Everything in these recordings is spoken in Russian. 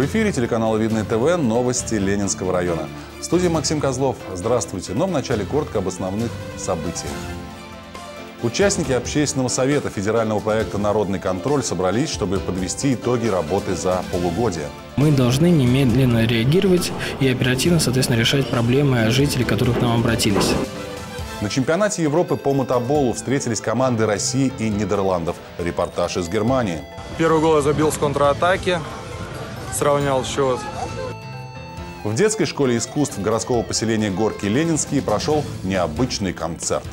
В эфире телеканала Видное ТВ новости Ленинского района. В студии Максим Козлов. Здравствуйте. Но вначале коротко об основных событиях. Участники общественного совета федерального проекта «Народный контроль» собрались, чтобы подвести итоги работы за полугодие. Мы должны немедленно реагировать и оперативно, соответственно, решать проблемы жителей, которые к нам обратились. На чемпионате Европы по мотоболу встретились команды России и Нидерландов. Репортаж из Германии. Первый гол я забил с контратаки, сравнял счет. В детской школе искусств городского поселения Горки Ленинские прошел необычный концерт.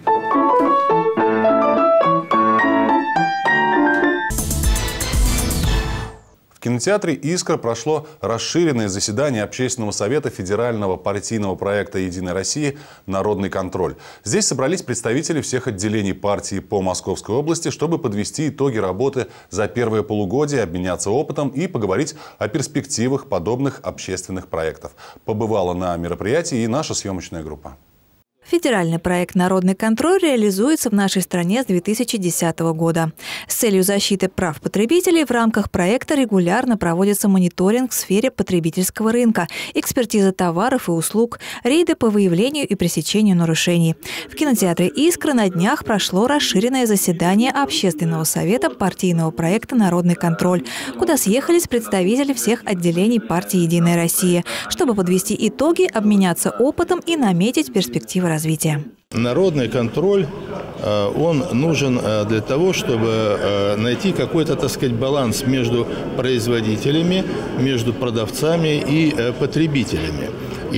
В кинотеатре «Искра» прошло расширенное заседание Общественного совета федерального партийного проекта «Единой России. Народный контроль». Здесь собрались представители всех отделений партии по Московской области, чтобы подвести итоги работы за первое полугодие, обменяться опытом и поговорить о перспективах подобных общественных проектов. Побывала на мероприятии и наша съемочная группа. Федеральный проект «Народный контроль» реализуется в нашей стране с 2010 года. С целью защиты прав потребителей в рамках проекта регулярно проводится мониторинг в сфере потребительского рынка, экспертиза товаров и услуг, рейды по выявлению и пресечению нарушений. В кинотеатре «Искра» на днях прошло расширенное заседание Общественного совета партийного проекта «Народный контроль», куда съехались представители всех отделений партии «Единая Россия», чтобы подвести итоги, обменяться опытом и наметить перспективы развития. Народный контроль, он нужен для того, чтобы найти какой-то, так сказать, баланс между производителями, между продавцами и потребителями.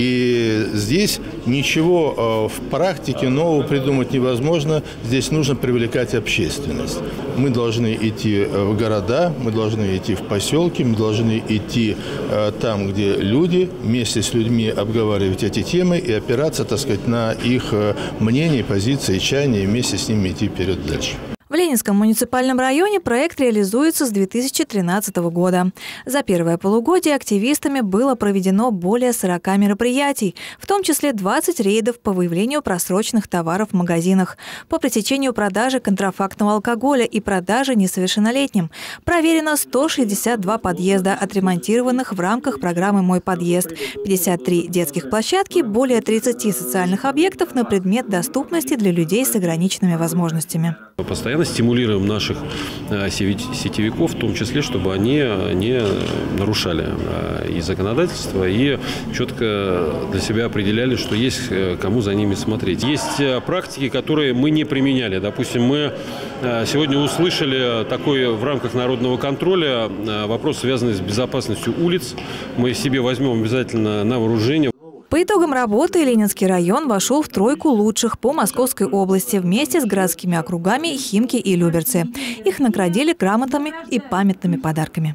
И здесь ничего в практике нового придумать невозможно. Здесь нужно привлекать общественность. Мы должны идти в города, мы должны идти в поселки, мы должны идти там, где люди, вместе с людьми обговаривать эти темы и опираться, так сказать, на их мнение, позиции, чаяния, и вместе с ними идти вперед дальше. В Ленинском муниципальном районе проект реализуется с 2013 года. За первое полугодие активистами было проведено более 40 мероприятий, в том числе 20 рейдов по выявлению просроченных товаров в магазинах, по пресечению продажи контрафактного алкоголя и продажи несовершеннолетним. Проверено 162 подъезда, отремонтированных в рамках программы «Мой подъезд», 53 детских площадки, более 30 социальных объектов на предмет доступности для людей с ограниченными возможностями. Постоянно стимулируем наших сетевиков, в том числе, чтобы они не нарушали и законодательство, и четко для себя определяли, что есть кому за ними смотреть. Есть практики, которые мы не применяли. Допустим, мы сегодня услышали такой в рамках народного контроля вопрос, связанный с безопасностью улиц. Мы себе возьмем обязательно на вооружение. По итогам работы Ленинский район вошел в тройку лучших по Московской области вместе с городскими округами Химки и Люберцы. Их наградили грамотами и памятными подарками.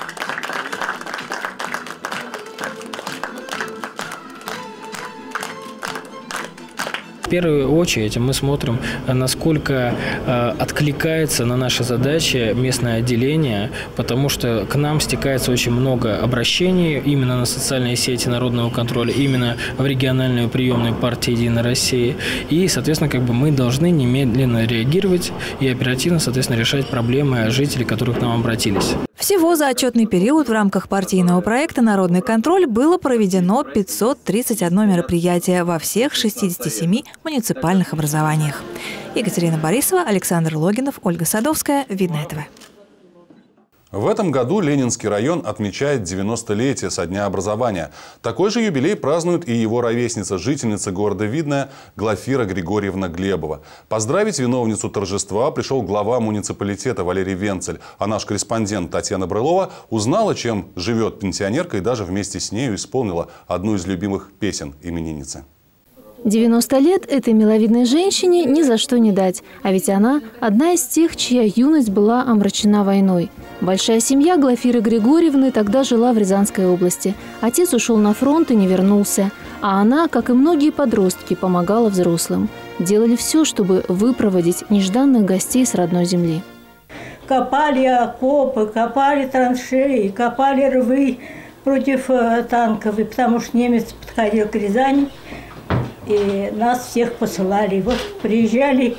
В первую очередь мы смотрим, насколько откликается на наши задачи местное отделение, потому что к нам стекается очень много обращений именно на социальные сети народного контроля, именно в региональную приемную партии «Единой России». И, соответственно, мы должны немедленно реагировать и оперативно, соответственно, решать проблемы жителей, которые к нам обратились. Всего за отчетный период в рамках партийного проекта «Народный контроль» было проведено 531 мероприятие во всех 67 муниципальных образованиях. Екатерина Борисова, Александр Логинов, Ольга Садовская. Видное ТВ. В этом году Ленинский район отмечает 90-летие со дня образования. Такой же юбилей празднует и его ровесница, жительница города Видное Глафира Григорьевна Глебова. Поздравить виновницу торжества пришел глава муниципалитета Валерий Венцель. А наш корреспондент Татьяна Брылова узнала, чем живет пенсионерка, и даже вместе с нею исполнила одну из любимых песен именинницы. 90 лет этой миловидной женщине ни за что не дать. А ведь она одна из тех, чья юность была омрачена войной. Большая семья Глафиры Григорьевны тогда жила в Рязанской области. Отец ушел на фронт и не вернулся. А она, как и многие подростки, помогала взрослым. Делали все, чтобы выпроводить нежданных гостей с родной земли. Копали окопы, копали траншеи, копали рвы против танков, потому что немец подходил к Рязани. И нас всех посылали. Вот приезжали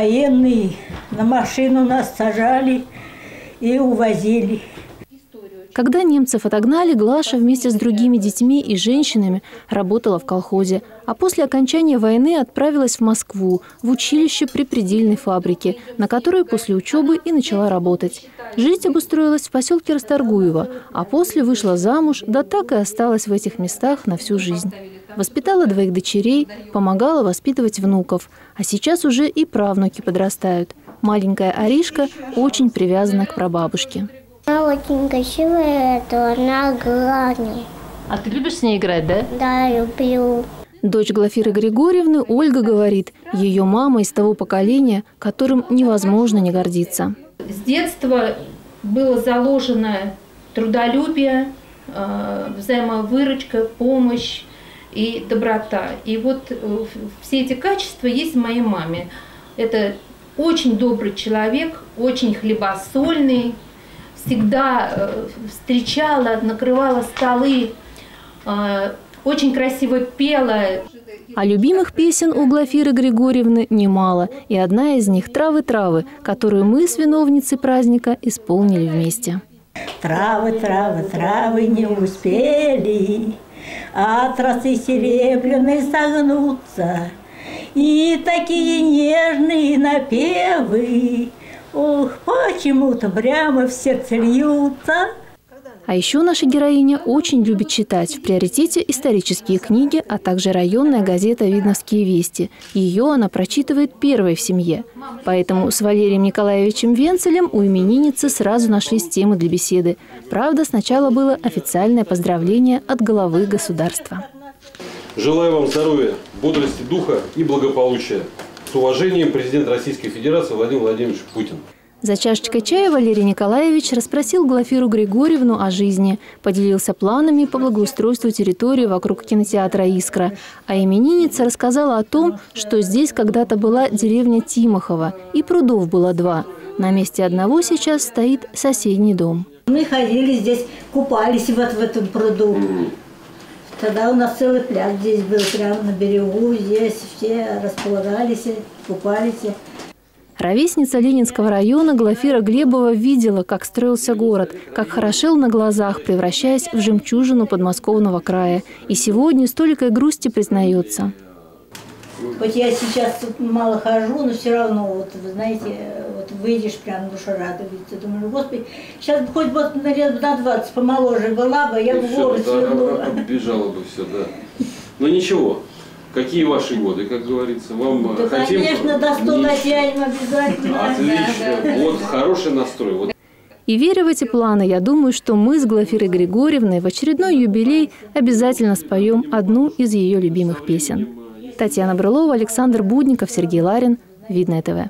военные, на машину нас сажали и увозили. Когда немцев отогнали, Глаша вместе с другими детьми и женщинами работала в колхозе, а после окончания войны отправилась в Москву, в училище при предельной фабрике, на которой после учебы и начала работать. Жить обустроилась в поселке Расторгуево, а после вышла замуж, да так и осталась в этих местах на всю жизнь. Воспитала 2 дочерей, помогала воспитывать внуков, а сейчас уже и правнуки подрастают. Маленькая Аришка очень привязана к прабабушке. Она очень красивая, то она грани. А ты любишь с ней играть, да? Да, люблю. Дочь Глафиры Григорьевны Ольга говорит, ее мама из того поколения, которым невозможно не гордиться. С детства было заложено трудолюбие, взаимовыручка, помощь и доброта. И вот все эти качества есть в моей маме. Это очень добрый человек, очень хлебосольный, всегда встречала, накрывала столы, очень красиво пела. А любимых песен у Глафиры Григорьевны немало. И одна из них «Травы-травы», которую мы с виновницей праздника исполнили вместе. Травы, травы, травы не успели от росы серебряной согнуться. И такие нежные напевы, ох, почему-то прямо в сердце льются. А еще наша героиня очень любит читать. В приоритете исторические книги, а также районная газета «Видновские вести». Ее она прочитывает первой в семье. Поэтому с Валерием Николаевичем Венцелем у именинницы сразу нашлись темы для беседы. Правда, сначала было официальное поздравление от главы государства. Желаю вам здоровья, бодрости духа и благополучия. С уважением, президент Российской Федерации Владимир Владимирович Путин. За чашечкой чая Валерий Николаевич расспросил Глафиру Григорьевну о жизни, поделился планами по благоустройству территории вокруг кинотеатра «Искра». А именинница рассказала о том, что здесь когда-то была деревня Тимохова, и прудов было 2. На месте одного сейчас стоит соседний дом. Мы ходили здесь, купались вот в этом пруду. Тогда у нас целый пляж здесь был, прямо на берегу, здесь все располагались, купались. Ровесница Ленинского района Глафира Глебова видела, как строился город, как хорошел на глазах, превращаясь в жемчужину подмосковного края. И сегодня с толикой грусти признается. Хоть я сейчас мало хожу, но все равно, вот, вы знаете, вот выйдешь, прям душа радуется. Думаю, Господи, сейчас хоть вот на лет на 20 помоложе была бы, я бы в город свернула. Бежала бы все, да. Но ничего. Какие ваши годы, как говорится? Вам да, хотим... конечно, до 100 дотянем обязательно. Отлично. Да. Вот хороший настрой. Вот. И веря в эти планы, я думаю, что мы с Глафирой Григорьевной в очередной юбилей обязательно споем одну из ее любимых песен. Татьяна Брылова, Александр Будников, Сергей Ларин. Видное ТВ.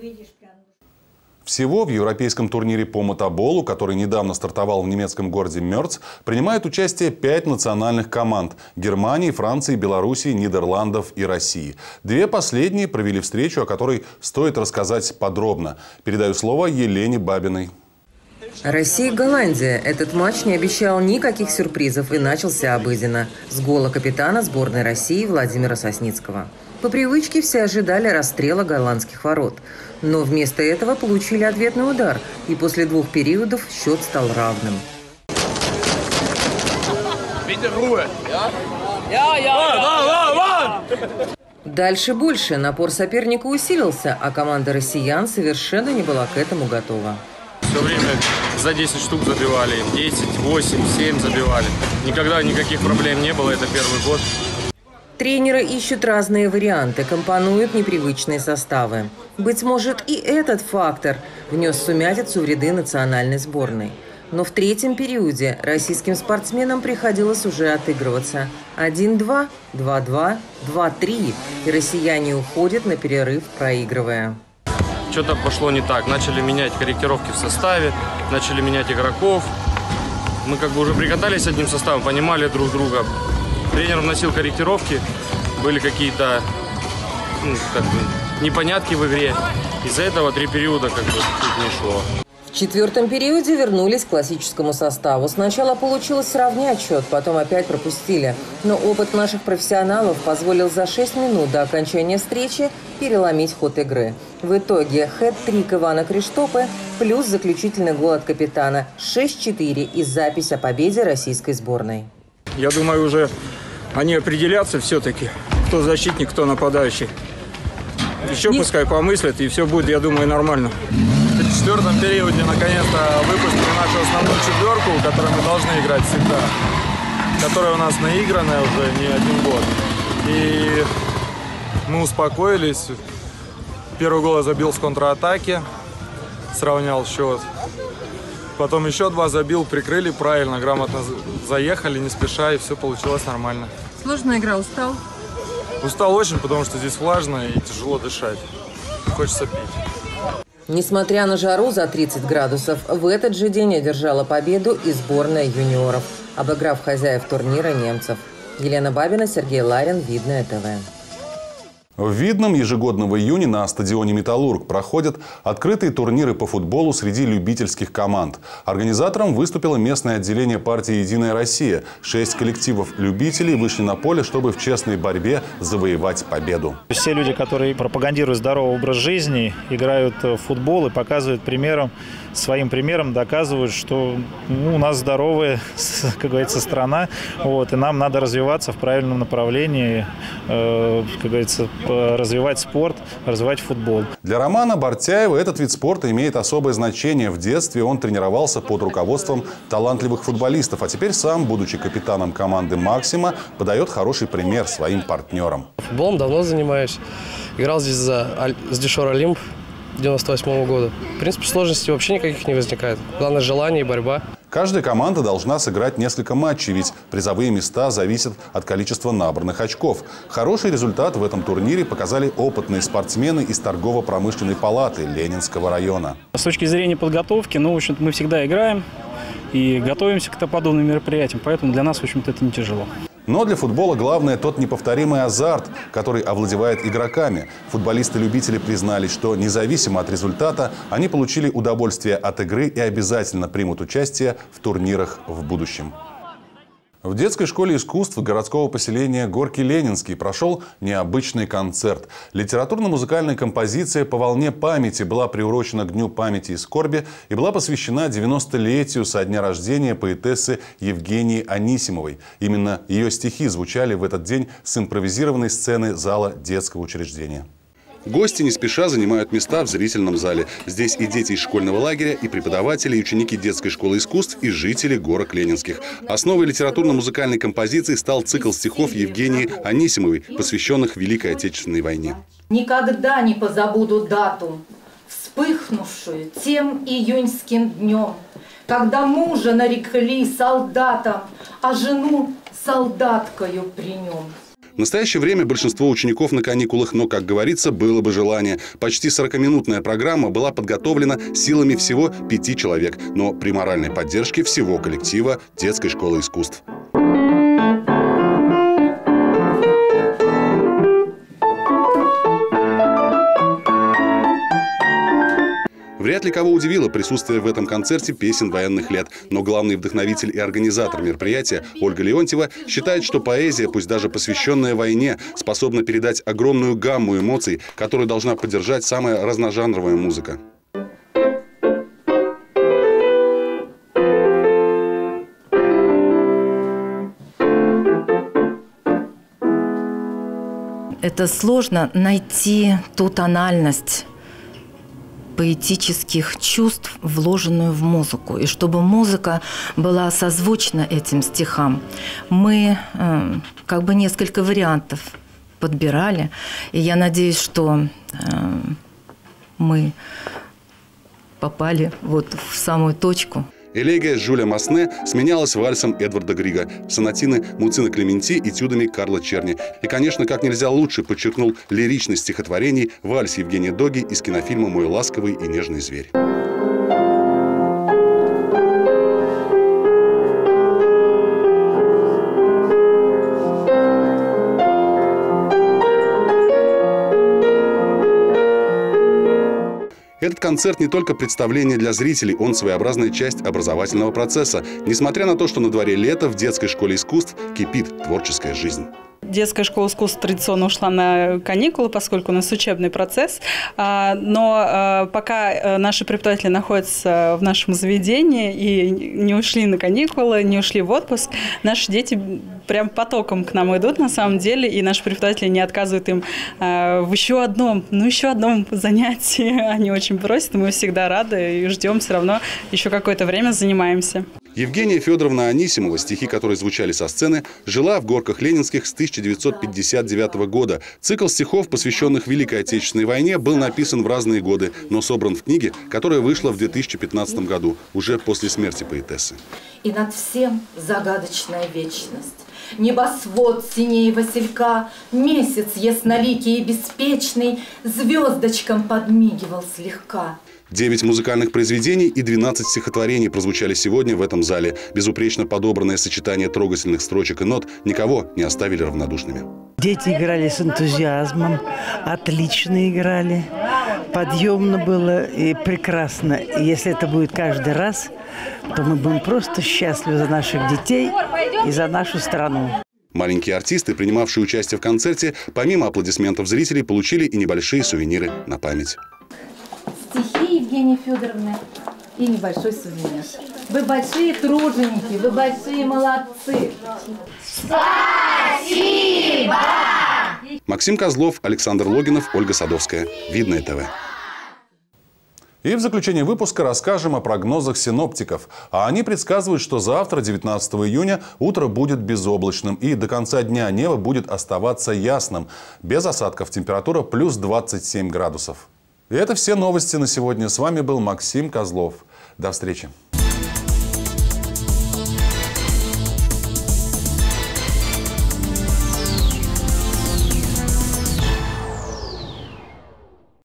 Всего в европейском турнире по мотоболу, который недавно стартовал в немецком городе Мёрц, принимают участие 5 национальных команд – Германии, Франции, Белоруссии, Нидерландов и России. 2 последние провели встречу, о которой стоит рассказать подробно. Передаю слово Елене Бабиной. Россия-Голландия. Этот матч не обещал никаких сюрпризов и начался обыденно. С гола капитана сборной России Владимира Сосницкого. По привычке все ожидали расстрела голландских ворот. Но вместо этого получили ответный удар. И после 2 периодов счет стал равным. Дальше больше. Напор соперника усилился, а команда россиян совершенно не была к этому готова. Все время за 10 штук забивали, 10, 8, 7 забивали. Никогда никаких проблем не было, это первый год. Тренеры ищут разные варианты, компонуют непривычные составы. Быть может, и этот фактор внес сумятицу в ряды национальной сборной. Но в 3-м периоде российским спортсменам приходилось уже отыгрываться. 1-2, 2-2, 2-3. И россияне уходят на перерыв, проигрывая. Что-то пошло не так. Начали менять корректировки в составе, начали менять игроков. Мы как бы уже прикатались одним составом, понимали друг друга. Тренер вносил корректировки, были какие-то непонятки в игре. Из-за этого 3 периода как бы чуть не шло. В В четвертом периоде вернулись к классическому составу. Сначала получилось сравнять счет, потом опять пропустили. Но опыт наших профессионалов позволил за 6 минут до окончания встречи переломить ход игры. В итоге хэт-трик Ивана Криштопы плюс заключительный гол от капитана 6-4 и запись о победе российской сборной. Я думаю, уже они определятся все-таки, кто защитник, кто нападающий. Еще пускай помыслят, и все будет, я думаю, нормально. В четвертом периоде наконец-то выпустили нашу основную четверку, которой мы должны играть всегда, которая у нас наигранная уже не один год. И мы успокоились. Первый гол я забил с контратаки, сравнял счет. Потом еще 2 забил, прикрыли правильно, грамотно заехали, не спеша, и все получилось нормально. Сложная игра, устал? Устал очень, потому что здесь влажно и тяжело дышать. Хочется пить. Несмотря на жару за 30 градусов, в этот же день одержала победу и сборная юниоров, обыграв хозяев турнира немцев. Елена Бабина, Сергей Ларин, Видное ТВ. В Видном ежегодно в июне на стадионе «Металлург» проходят открытые турниры по футболу среди любительских команд. Организатором выступило местное отделение партии «Единая Россия». 6 коллективов любителей вышли на поле, чтобы в честной борьбе завоевать победу. Все люди, которые пропагандируют здоровый образ жизни, играют в футбол и показывают примером, своим примером доказывают, что у нас здоровая, как говорится, страна, и нам надо развиваться в правильном направлении, как говорится, развивать спорт, развивать футбол. Для Романа Бортяева этот вид спорта имеет особое значение. В детстве он тренировался под руководством талантливых футболистов, а теперь сам, будучи капитаном команды «Максима», подает хороший пример своим партнерам. Футболом давно занимаюсь. Играл здесь с Дюшор Олимп 98 года. В принципе, сложностей вообще никаких не возникает. Главное желание и борьба. Каждая команда должна сыграть несколько матчей, ведь призовые места зависят от количества набранных очков. Хороший результат в этом турнире показали опытные спортсмены из торгово-промышленной палаты Ленинского района. С точки зрения подготовки, в общем-то, мы всегда играем и готовимся к подобным мероприятиям, поэтому для нас, в общем-то, это не тяжело. Но для футбола главное тот неповторимый азарт, который овладевает игроками. Футболисты-любители признались, что независимо от результата, они получили удовольствие от игры и обязательно примут участие в турнирах в будущем. В детской школе искусств городского поселения Горки-Ленинский прошел необычный концерт. Литературно-музыкальная композиция «По волне памяти» была приурочена к Дню памяти и скорби и была посвящена 90-летию со дня рождения поэтессы Евгении Анисимовой. Именно ее стихи звучали в этот день с импровизированной сцены зала детского учреждения. Гости не спеша занимают места в зрительном зале. Здесь и дети из школьного лагеря, и преподаватели, и ученики детской школы искусств, и жители горок Ленинских. Основой литературно-музыкальной композиции стал цикл стихов Евгении Анисимовой, посвященных Великой Отечественной войне. Никогда не позабуду дату, вспыхнувшую тем июньским днем, когда мужа нарекли солдатом, а жену солдаткою при нем. В настоящее время большинство учеников на каникулах, но, как говорится, было бы желание. Почти 40-минутная программа была подготовлена силами всего 5 человек, но при моральной поддержке всего коллектива детской школы искусств. Вряд ли кого удивило присутствие в этом концерте песен военных лет. Но главный вдохновитель и организатор мероприятия Ольга Леонтьева считает, что поэзия, пусть даже посвященная войне, способна передать огромную гамму эмоций, которую должна поддержать самая разножанровая музыка. Это сложно найти ту тональность поэтических чувств, вложенную в музыку. И чтобы музыка была созвучна этим стихам, мы как бы несколько вариантов подбирали. И я надеюсь, что мы попали вот в самую точку. Элегия Жюля Масне сменялась вальсом Эдварда Грига, сонатины Муцина Клементи, этюдами Карла Черни. И, конечно, как нельзя лучше подчеркнул лиричность стихотворений вальс Евгения Доги из кинофильма «Мой ласковый и нежный зверь». Этот концерт не только представление для зрителей, он своеобразная часть образовательного процесса. Несмотря на то, что на дворе лето, в детской школе искусств кипит творческая жизнь. Детская школа искусств традиционно ушла на каникулы, поскольку у нас учебный процесс. Но пока наши преподаватели находятся в нашем заведении и не ушли на каникулы, не ушли в отпуск, наши дети прям потоком к нам идут на самом деле, и наши преподаватели не отказывают им в еще одном занятии. Они очень просят, мы всегда рады и ждем, все равно еще какое-то время занимаемся. Евгения Федоровна Анисимова, стихи которой звучали со сцены, жила в Горках Ленинских с 1959 года. Цикл стихов, посвященных Великой Отечественной войне, был написан в разные годы, но собран в книге, которая вышла в 2015 году, уже после смерти поэтессы. И над всем загадочная вечность. Небосвод синей василька, месяц ясноликий и беспечный звездочкам подмигивал слегка. 9 музыкальных произведений и 12 стихотворений прозвучали сегодня в этом зале. Безупречно подобранное сочетание трогательных строчек и нот никого не оставили равнодушными. Дети играли с энтузиазмом, отлично играли, подъемно было и прекрасно. И если это будет каждый раз, то мы будем просто счастливы за наших детей и за нашу страну. Маленькие артисты, принимавшие участие в концерте, помимо аплодисментов зрителей, получили и небольшие сувениры на память. Стихи Евгении Федоровны и небольшой сувенир. Вы большие труженики, вы большие молодцы. Спасибо! Максим Козлов, Александр Логинов, Ольга Садовская. Видное ТВ. И в заключение выпуска расскажем о прогнозах синоптиков. А они предсказывают, что завтра, 19 июня, утро будет безоблачным. И до конца дня небо будет оставаться ясным. Без осадков температура плюс 27 градусов. И это все новости на сегодня. С вами был Максим Козлов. До встречи.